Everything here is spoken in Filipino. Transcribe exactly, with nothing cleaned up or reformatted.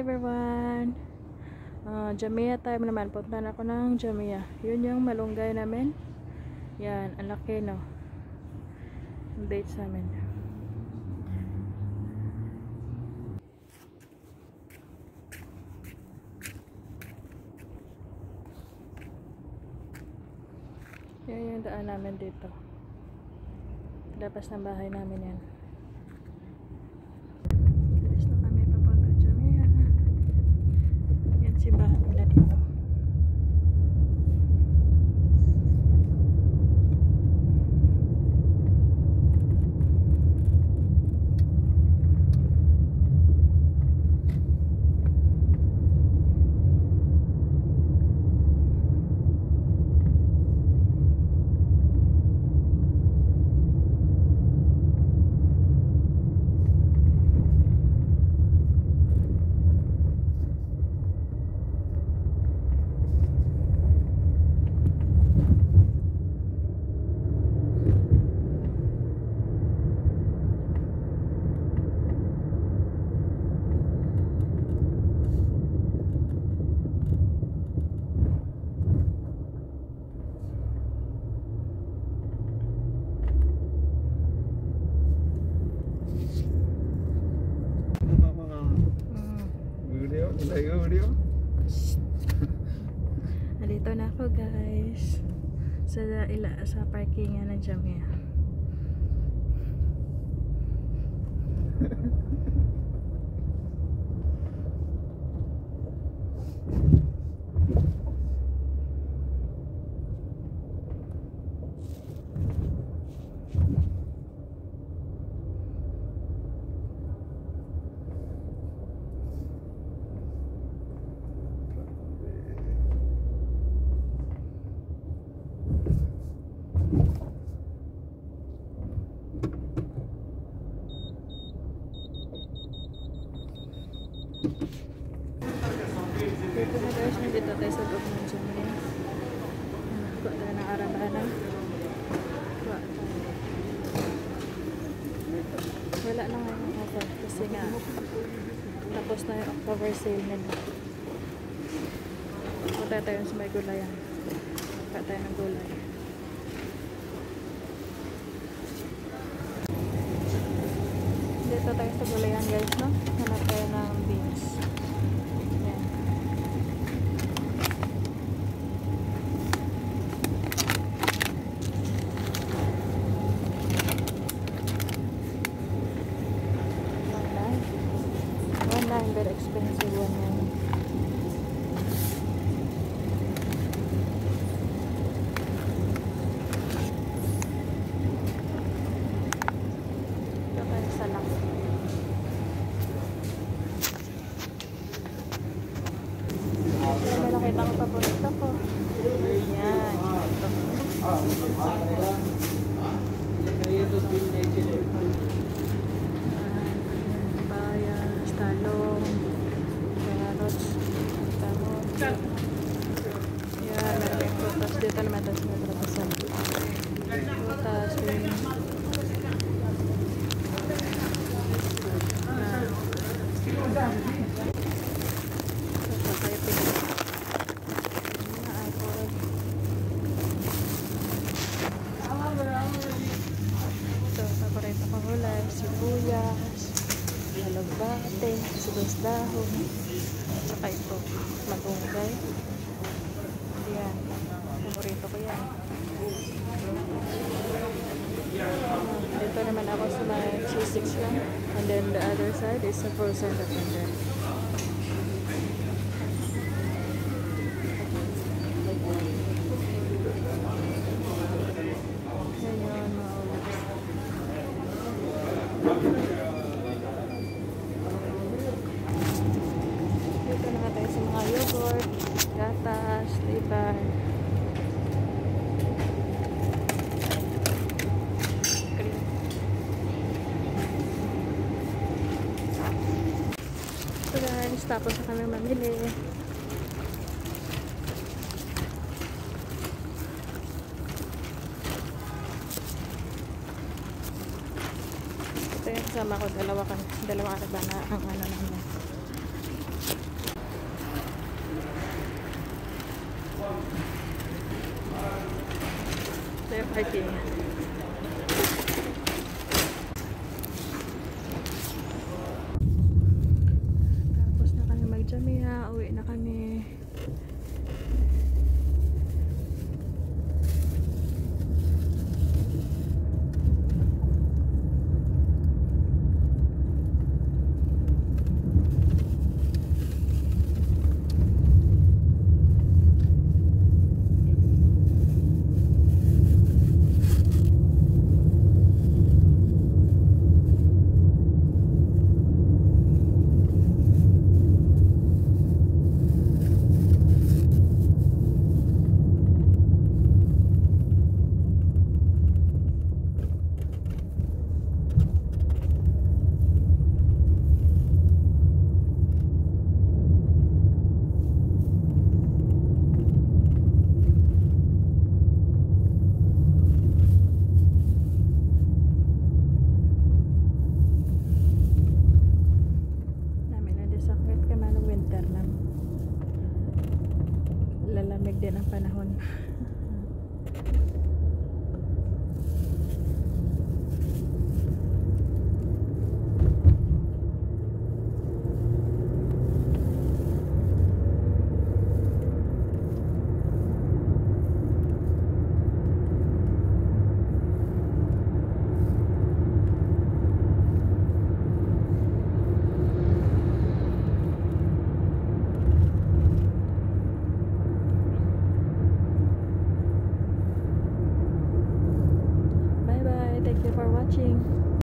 everyone! Uh, Jamia time naman. Punta na ako ng Jamia. Yun yung malunggay namin. Yan, ang laki no. Ang dates namin. Yan yung daan namin dito. Labas ng bahay namin yan. Alis na kami papunta Jamia. Yan si bahay nila dito. Nandito na ako guys sa ila sa parkingan ng Jamia. Dito na guys, nandito tayo sa loob ng Jamia. Kuha tayo ng arabana. Kuha tayo. Wala na nga yung offer kasi nga tapos na yung October sale nila. Kuha tayo sa may gulayan. Kuha tayo ng gulay. Dito tayo sa gulayan guys, no? Hanap tayo ng beans. Yan. One nine. One nine, very expensive one nine. Nakita ko paborito ko. Yan. Bayas, talong, carrots, tamon. Yan, meron yung prutas. Dito naman tayo sa madrapasan. Prutas, yung sibuyas, alagbate, sibuyas dahon, saka ito, malunggay. Yan, paborito ko yan. Dito naman ako sa may cheese section, and then the other side is a frozen lavender. Dito naman tayo sa mga yogurt, gatas, liban, cream. So guys, tapos na kami mamili. Ito yung kasama ko, dalawa, dalawa arabana ang ano namin. Okay. Tapos na kami mag-Jamia. Uwi na kami. Lalamig din ang panahon.